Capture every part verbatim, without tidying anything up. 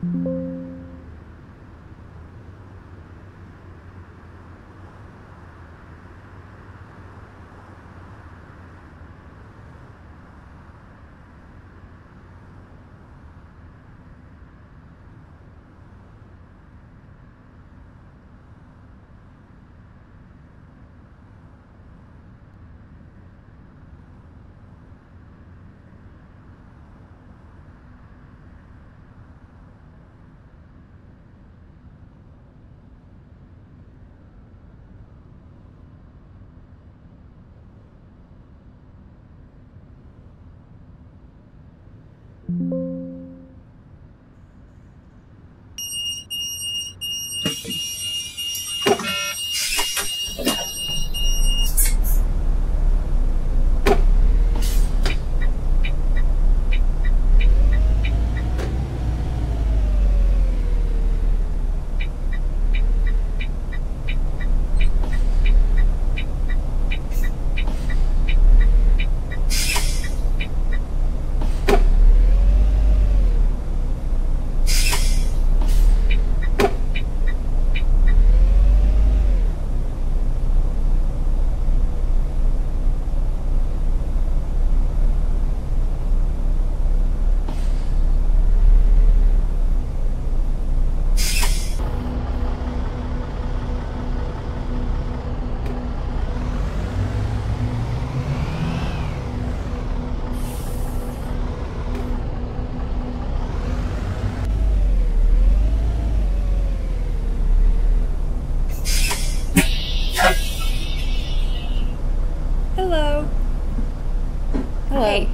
Hello. Hello. Hey.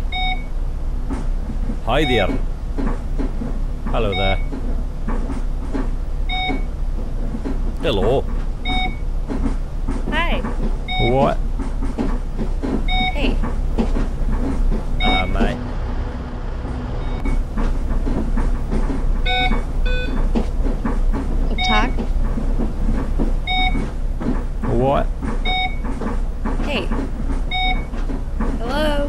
Hi there. Hello there. Hello. Hi. What? Hey. Hello, mate. Talk. What? Hey. Hello.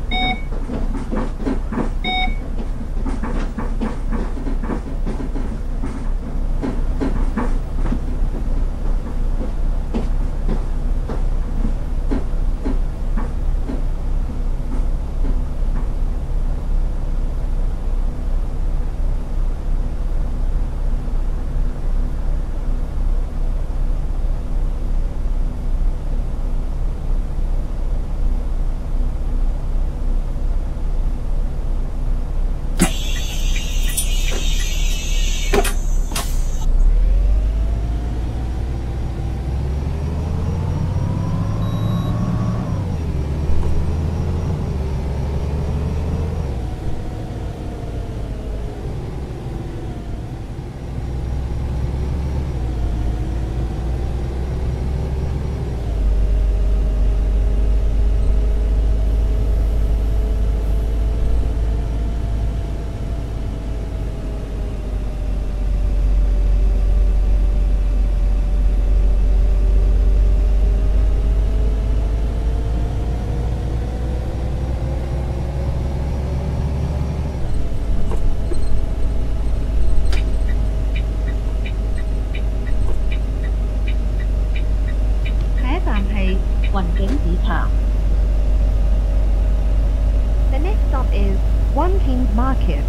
The next stop is One King's Market.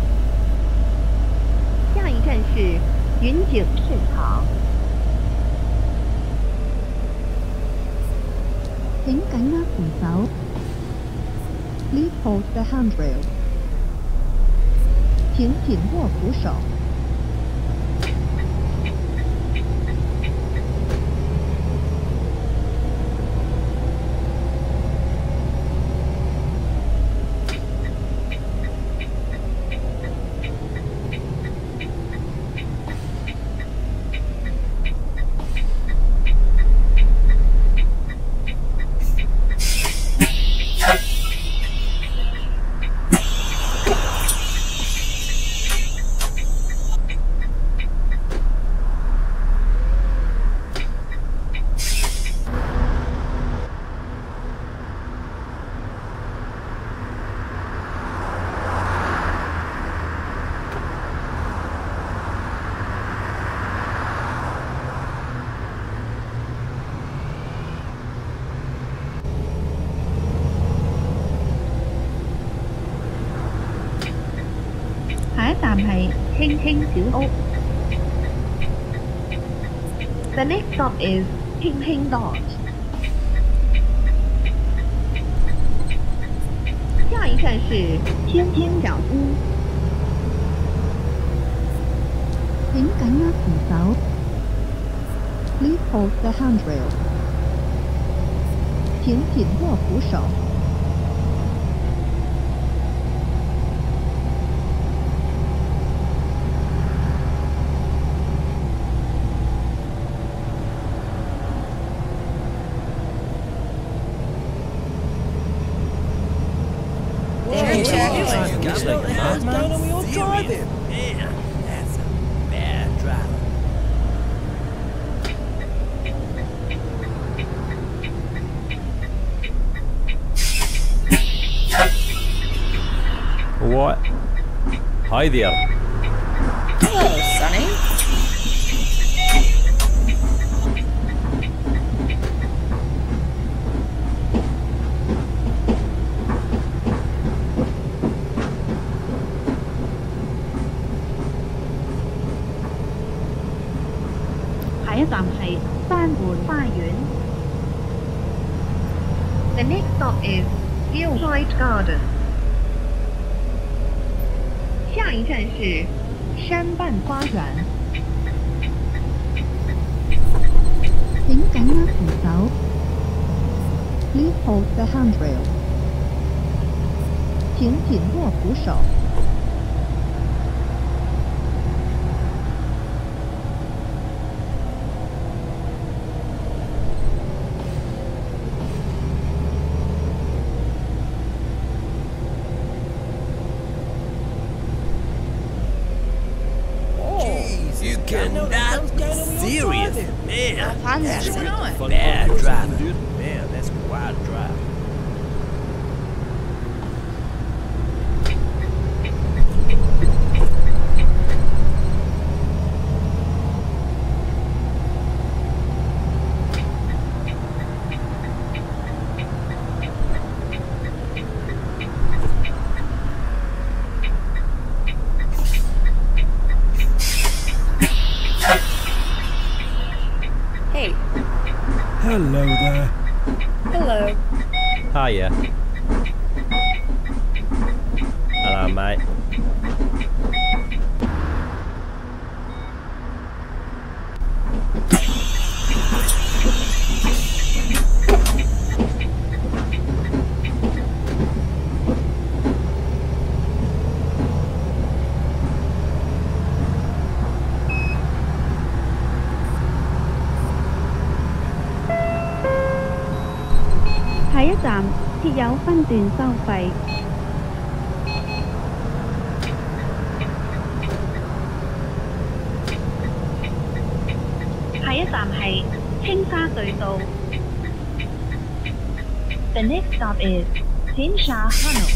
下一站是云景市场。請緊握扶手。Please hold the handrail. 請緊握扶手。 下一站係興興小屋。 The next stop is Hing Hing Lodge. 下一站是天天小屋。 請緊握扶手。Please hold the handrail. 請緊握扶手。 Looks like a madman. Man, that's a bad driver. What? Hi there. Hello, Sonny. The next stop is Gilside Garden. 下一站是山伴花园。 請緊握扶手。Please hold the handrail. 請緊握扶手。 You cannot be serious. Man, Hans, that's you know it. a bad driver. Man, that's a wild drive. Hey. Hello there. Hello. Hiya. Hello, mate. Hãy 下一站設有分段收費。下一站係青沙隧道。The next stop is 青沙 Tunnel。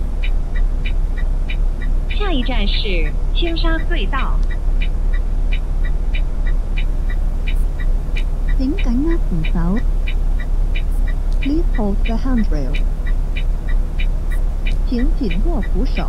下一站是青沙隧道。請緊握扶手。Please hold the handrail. 請緊握扶手。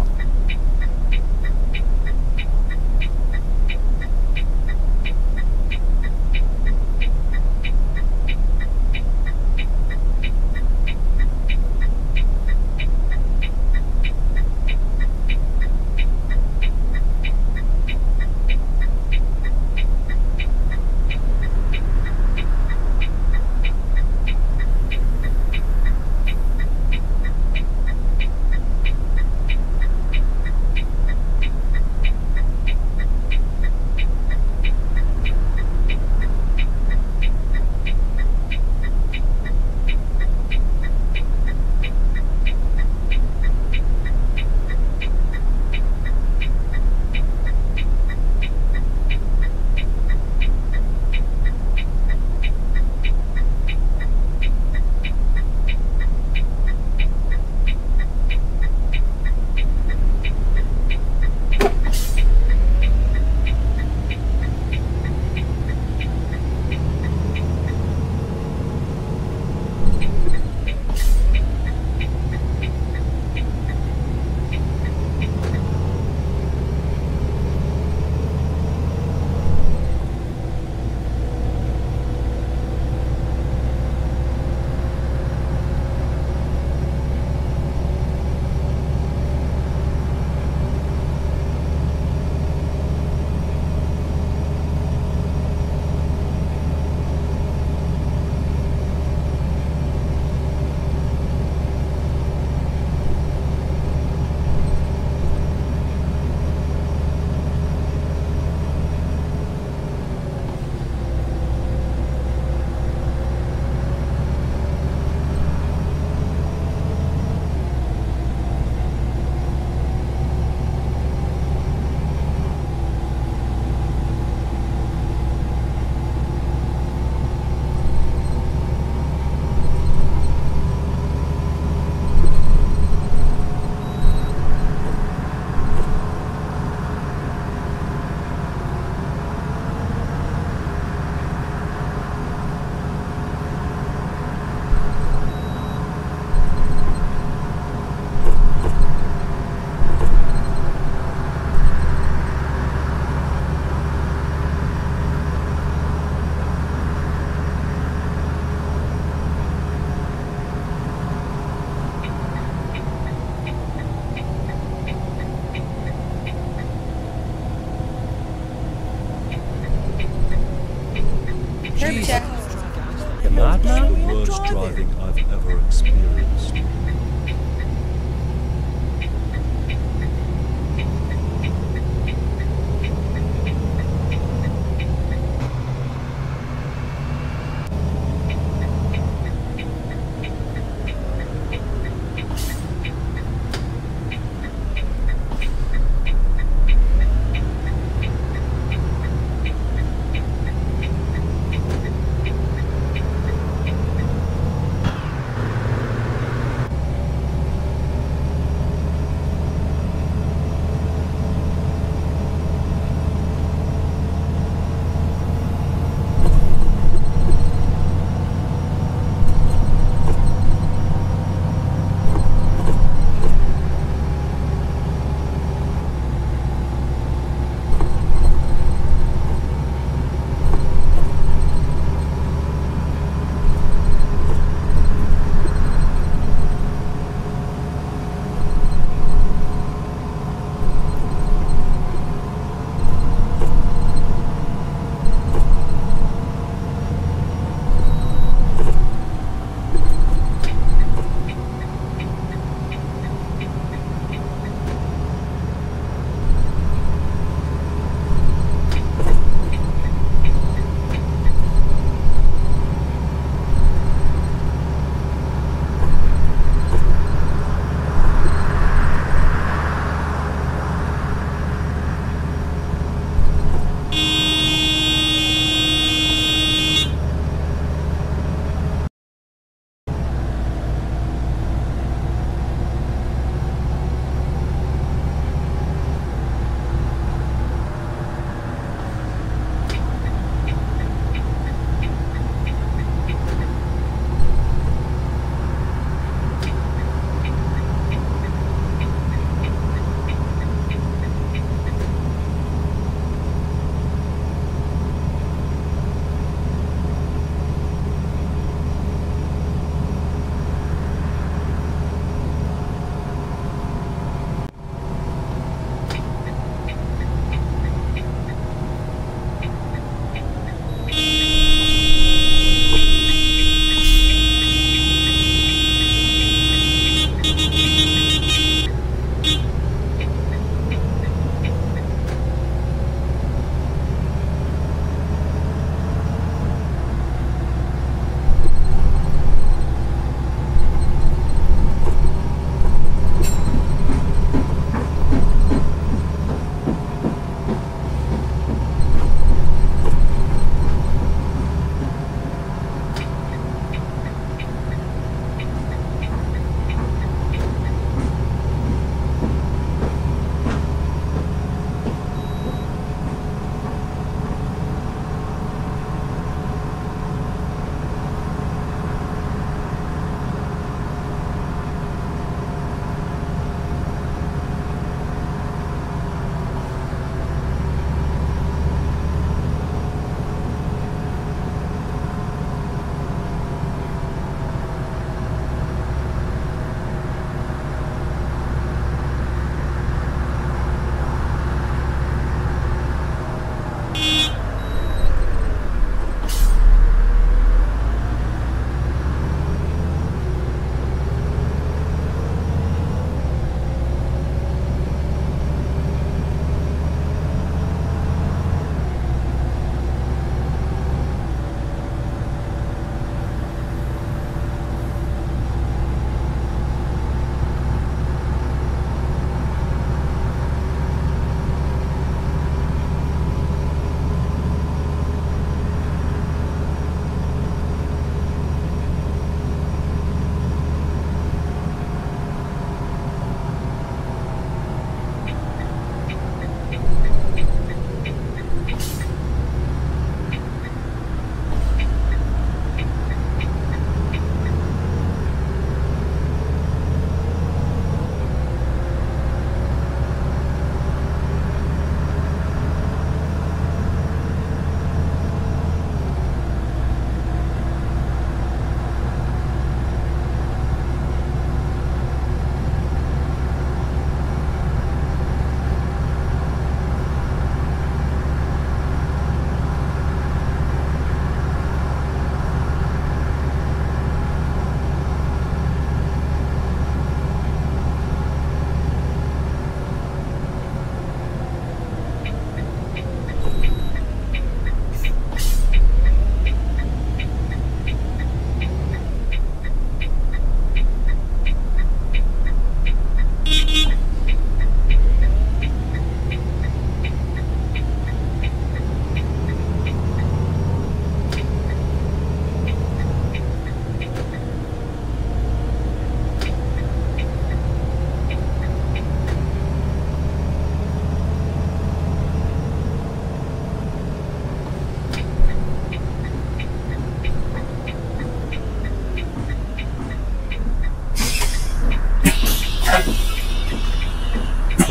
driving I've ever experienced.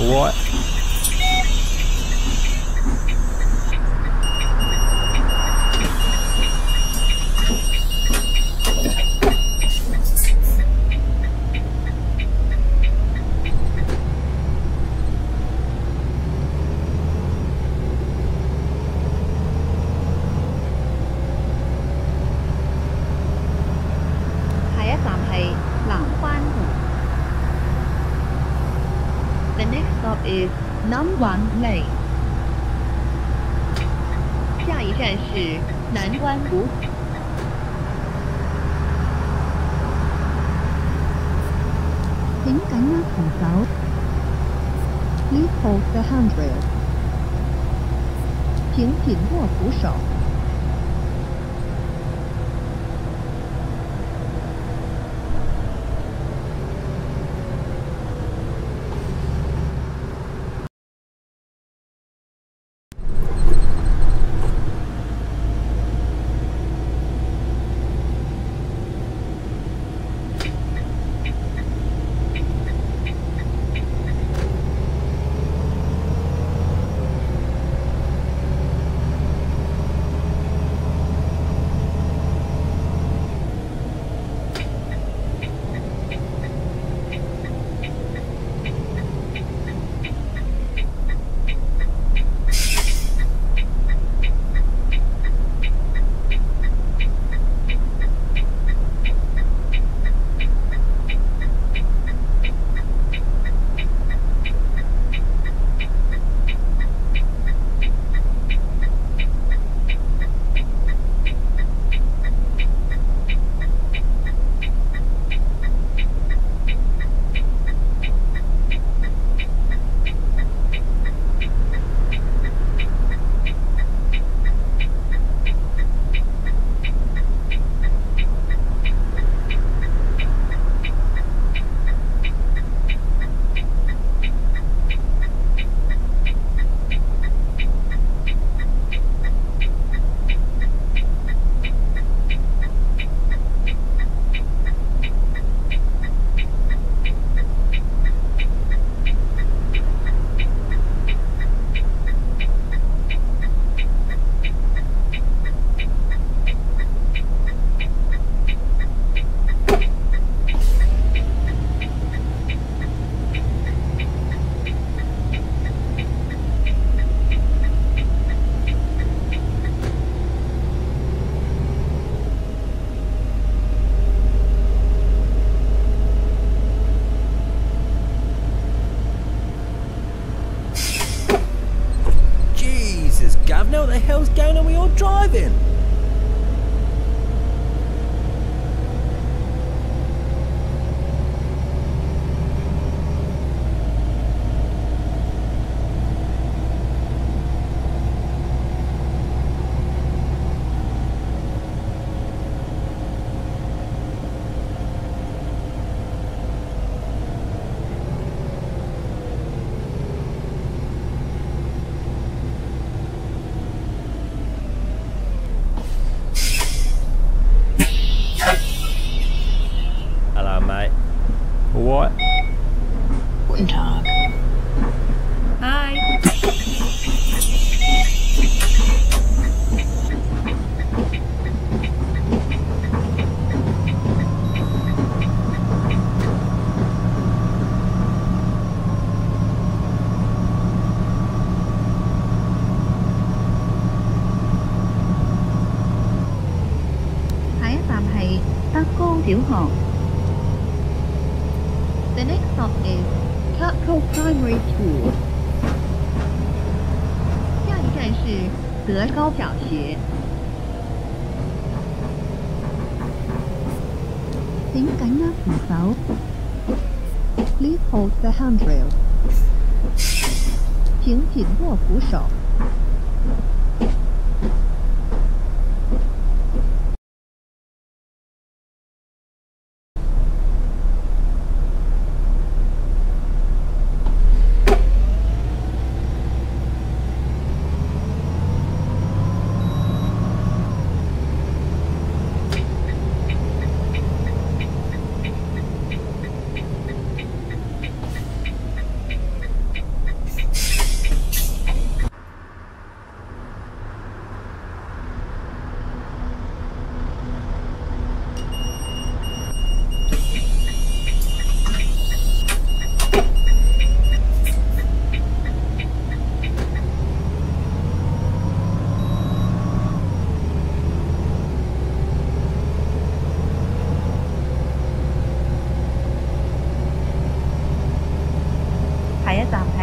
What? The next stop is Nam Wan Lane. 下一站是南湾谷。 請緊握扶手。Please hold the handrail. 請緊握扶手。 Governor, what the hell's going on with your driving? What? Guten Tag. Hi. The next stop is Tutco Primary School. 下一站是德高小学。 請緊握扶手。Please hold the handrail. 請緊握扶手。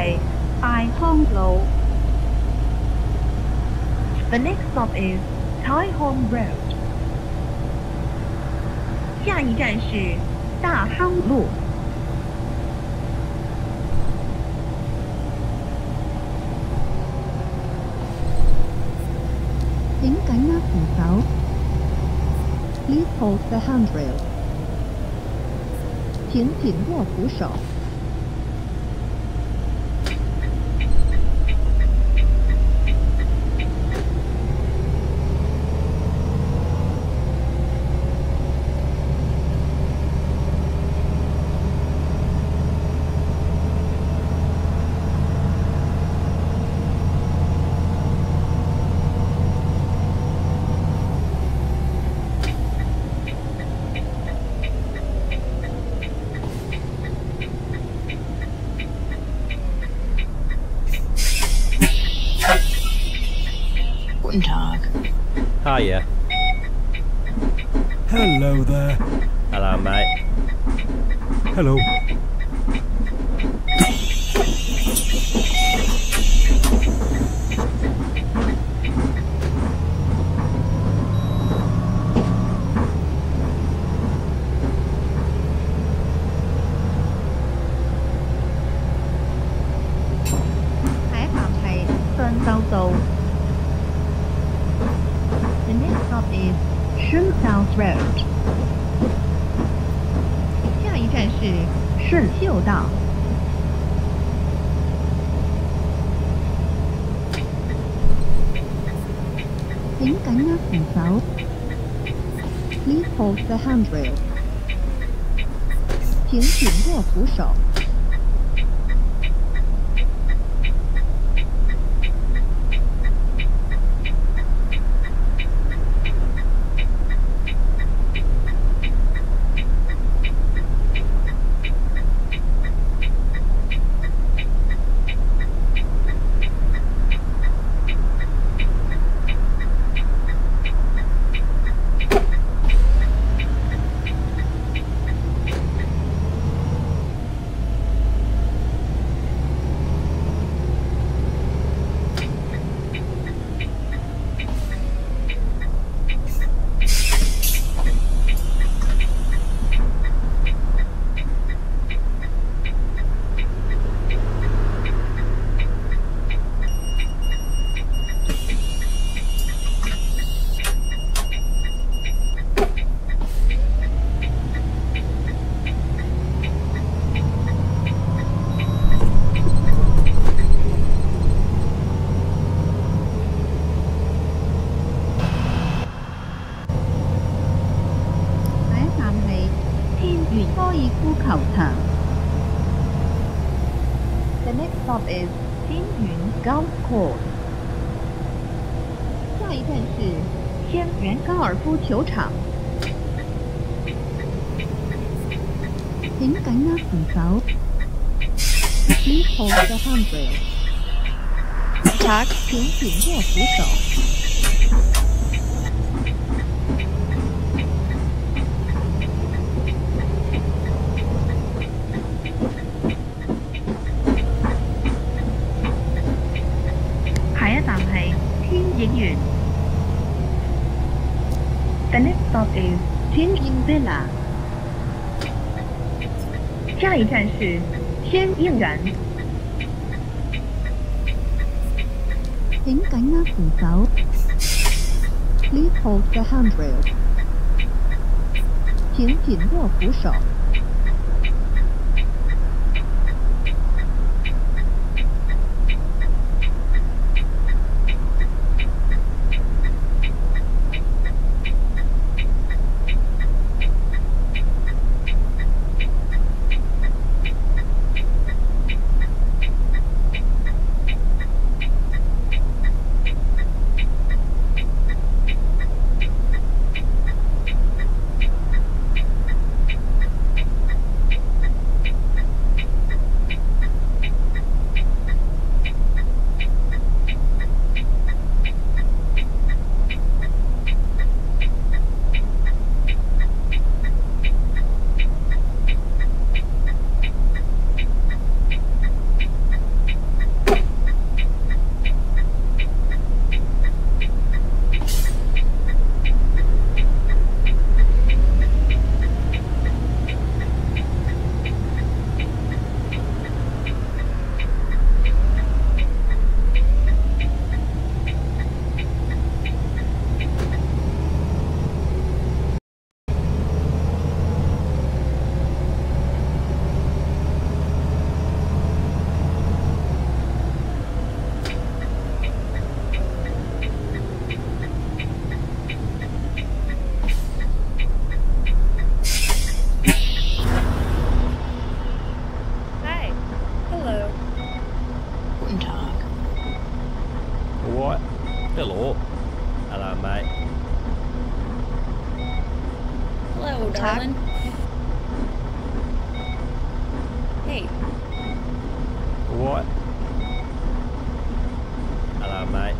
係大康路。 The next stop is Tai Hong Road。下一站是大康路。 請緊握扶手。Please hold the handrail。請緊握扶手。 Guten Tag. Hiya. Hello there. Hello, mate. Hello. The next stop is Shun South Road。下一站是顺秀道。 請緊握扶手。Please hold the handrail。請緊握扶手。 The next stop is 天云 Golf Course。下一站是天元高尔夫球场。 請緊握扶手。Please hold the handrail。 Tag. 請緊握扶手。 下一站係天影園。The next stop is 天影 Villa。下一站是天映園。 請緊握扶手。Please hold the handrail。請緊握扶手。 darling. Hey, What? Hello, mate.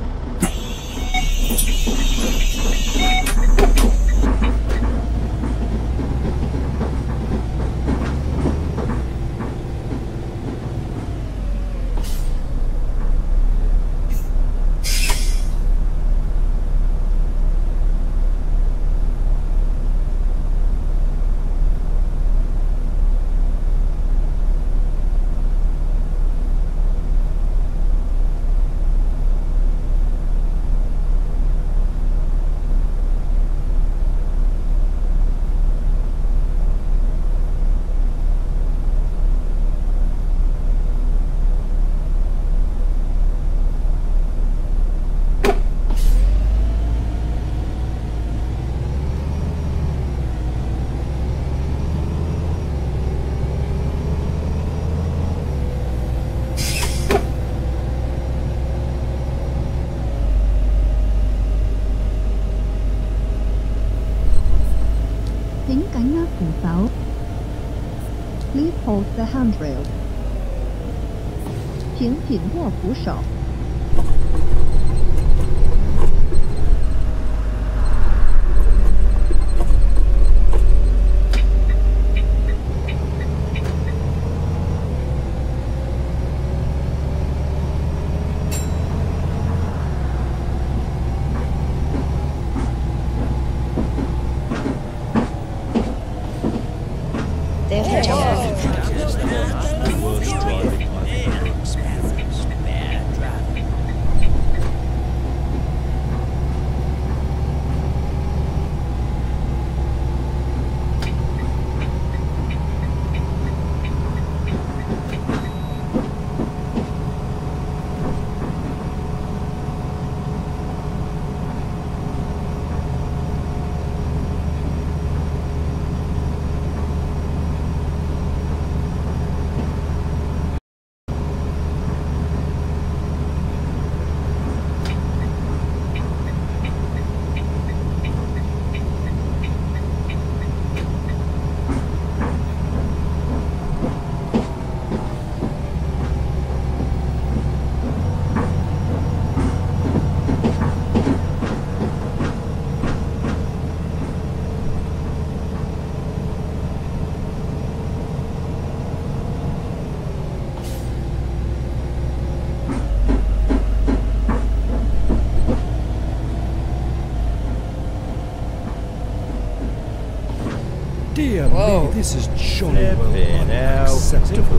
Please hold the handrail. 请紧握扶手。 Dear Whoa. me, this is jolly well Flipping hell. unacceptable.